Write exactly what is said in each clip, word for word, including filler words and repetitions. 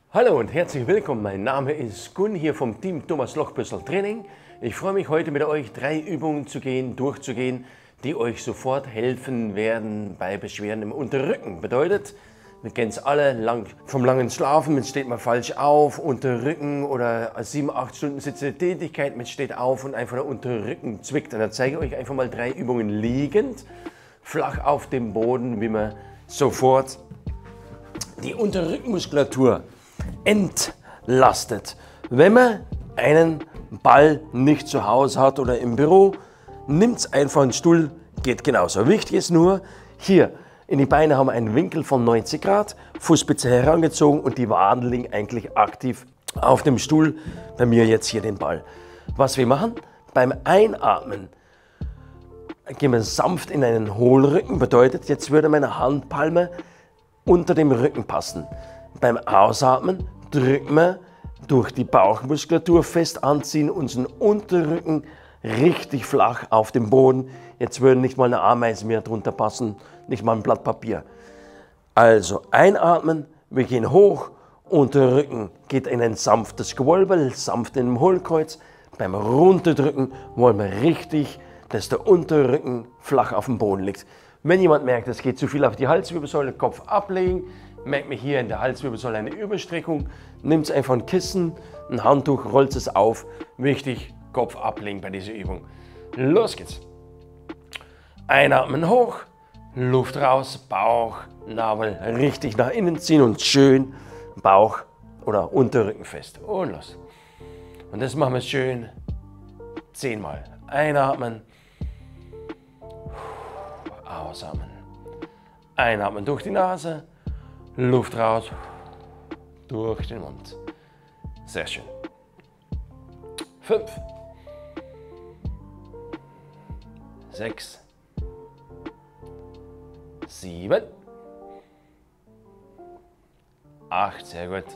Hallo und herzlich willkommen. Mein Name ist Gun hier vom Team Thomas Lochbüssel Training. Ich freue mich heute mit euch drei Übungen zu gehen, durchzugehen, die euch sofort helfen werden bei Beschwerden im Unterrücken. Bedeutet, wir kennen es alle, lang, vom langen Schlafen, man steht mal falsch auf, Unterrücken oder sieben, acht Stunden sitzende Tätigkeit, man steht auf und einfach der Unterrücken zwickt. Und dann zeige ich euch einfach mal drei Übungen liegend, flach auf dem Boden, wie man sofort die Unterrückenmuskulatur entlastet. Wenn man einen Ball nicht zu Hause hat oder im Büro, nimmt einfach einen Stuhl, geht genauso. Wichtig ist nur, hier in die Beine haben wir einen Winkel von neunzig Grad, Fußspitze herangezogen und die Waden liegen eigentlich aktiv auf dem Stuhl, bei mir jetzt hier den Ball. Was wir machen, beim Einatmen gehen wir sanft in einen Hohlrücken, bedeutet, jetzt würde meine Handpalme unter dem Rücken passen. Beim Ausatmen drücken wir durch die Bauchmuskulatur fest anziehen, unseren Unterrücken richtig flach auf dem Boden. Jetzt würde nicht mal eine Ameise mehr drunter passen, nicht mal ein Blatt Papier. Also einatmen, wir gehen hoch, Unterrücken geht in ein sanftes Gewölbe, sanft in den Hohlkreuz. Beim Runterdrücken wollen wir richtig, dass der Unterrücken flach auf dem Boden liegt. Wenn jemand merkt, es geht zu viel auf die Halswirbelsäule, Kopf ablegen, merkt man hier in der Halswirbelsäule eine Überstreckung, nimmt einfach ein Kissen, ein Handtuch, rollt es auf. Wichtig, Kopf ablegen bei dieser Übung. Los geht's. Einatmen hoch, Luft raus, Bauch, Nabel richtig nach innen ziehen und schön Bauch oder Unterrücken fest. Und los. Und das machen wir schön zehnmal. Einatmen. Ausatmen. Einatmen durch die Nase, Luft raus, durch den Mund. Sehr schön. Fünf. Sechs. Sieben. Acht, sehr gut.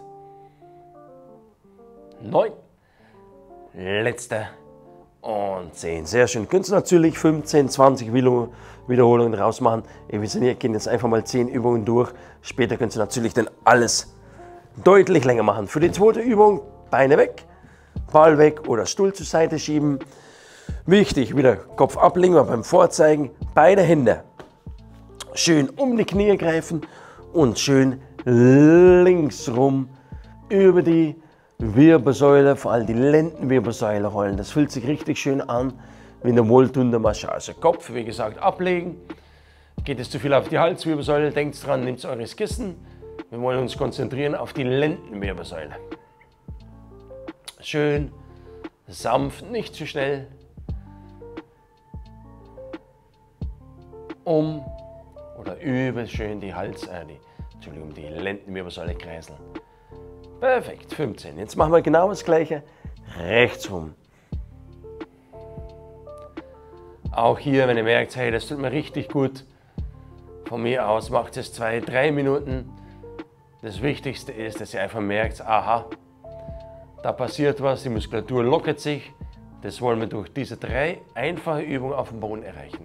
Neun. Letzte. Und zehn. Sehr schön. Könnt ihr natürlich fünfzehn, zwanzig Wiederholungen rausmachen. Wir gehen jetzt einfach mal zehn Übungen durch. Später könnt ihr natürlich dann alles deutlich länger machen. Für die zweite Übung Beine weg, Ball weg oder Stuhl zur Seite schieben. Wichtig, wieder Kopf ablegen, aber beim Vorzeigen beide Hände schön um die Knie greifen und schön links rum über die Wirbelsäule, vor allem die Lendenwirbelsäule rollen. Das fühlt sich richtig schön an wie eine wohltuende Massage. Kopf, wie gesagt, ablegen. Geht es zu viel auf die Halswirbelsäule, denkt dran, nehmt eures Kissen. Wir wollen uns konzentrieren auf die Lendenwirbelsäule. Schön, sanft, nicht zu schnell. Um oder über schön die Hals, äh, die, Entschuldigung, die Lendenwirbelsäule kreiseln. Perfekt, fünfzehn. Jetzt machen wir genau das Gleiche rechts rum. Auch hier, wenn ihr merkt, hey, das tut mir richtig gut, von mir aus macht es zwei, drei Minuten. Das Wichtigste ist, dass ihr einfach merkt, aha, da passiert was, die Muskulatur lockert sich. Das wollen wir durch diese drei einfache Übungen auf dem Boden erreichen.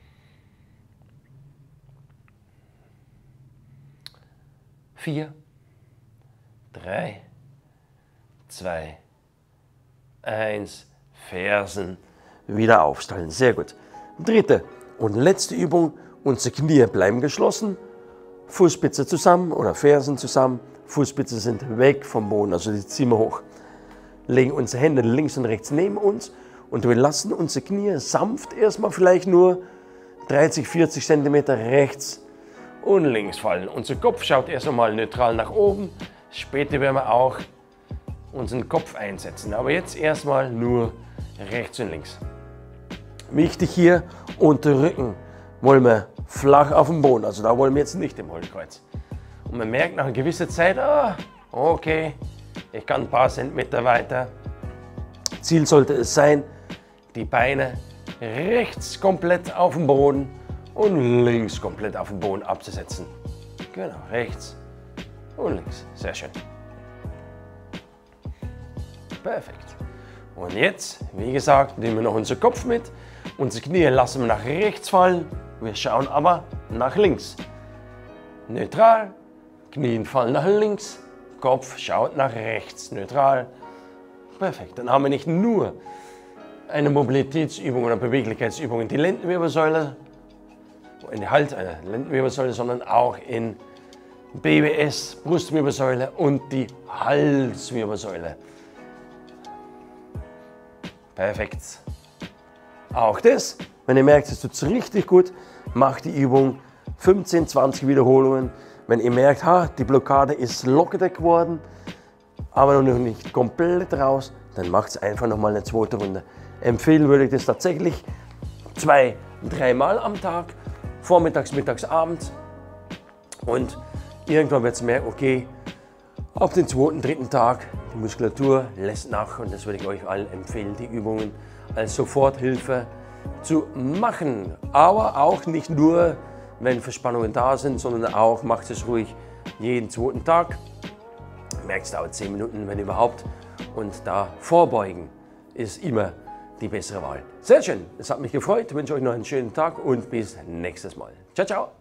Vier. drei, zwei, eins, Fersen, wieder aufstellen. Sehr gut. Dritte und letzte Übung, unsere Knie bleiben geschlossen, Fußspitze zusammen oder Fersen zusammen, Fußspitze sind weg vom Boden, also die ziehen wir hoch. Legen unsere Hände links und rechts neben uns und wir lassen unsere Knie sanft erstmal vielleicht nur dreißig, vierzig Zentimeter rechts und links fallen. Unser Kopf schaut erst einmal neutral nach oben. Später werden wir auch unseren Kopf einsetzen, aber jetzt erstmal nur rechts und links. Wichtig hier, Unterrücken wollen wir flach auf dem Boden, also da wollen wir jetzt nicht im Hohlkreuz. Und man merkt nach einer gewissen Zeit, ah, okay, ich kann ein paar Zentimeter weiter. Ziel sollte es sein, die Beine rechts komplett auf dem Boden und links komplett auf dem Boden abzusetzen. Genau, rechts und links. Sehr schön. Perfekt. Und jetzt, wie gesagt, nehmen wir noch unseren Kopf mit. Unsere Knie lassen wir nach rechts fallen. Wir schauen aber nach links. Neutral. Knien fallen nach links. Kopf schaut nach rechts, neutral. Perfekt, dann haben wir nicht nur eine Mobilitätsübung oder Beweglichkeitsübung in die Lendenwirbelsäule, in die Halt einer Lendenwirbelsäule, sondern auch in B W S, Brustwirbelsäule und die Halswirbelsäule. Perfekt. Auch das, wenn ihr merkt, es tut richtig gut, macht die Übung fünfzehn, zwanzig Wiederholungen. Wenn ihr merkt, ha, die Blockade ist locker geworden, aber noch nicht komplett raus, dann macht es einfach nochmal eine zweite Runde. Empfehlen würde ich das tatsächlich zwei, dreimal am Tag, vormittags, mittags, abends. Und irgendwann wird es merken, okay, ab dem zweiten, dritten Tag, die Muskulatur lässt nach und das würde ich euch allen empfehlen, die Übungen als Soforthilfe zu machen. Aber auch nicht nur, wenn Verspannungen da sind, sondern auch macht es ruhig jeden zweiten Tag. Merkt, es dauert zehn Minuten, wenn überhaupt. Und da vorbeugen ist immer die bessere Wahl. Sehr schön, es hat mich gefreut. Ich wünsche euch noch einen schönen Tag und bis nächstes Mal. Ciao, ciao.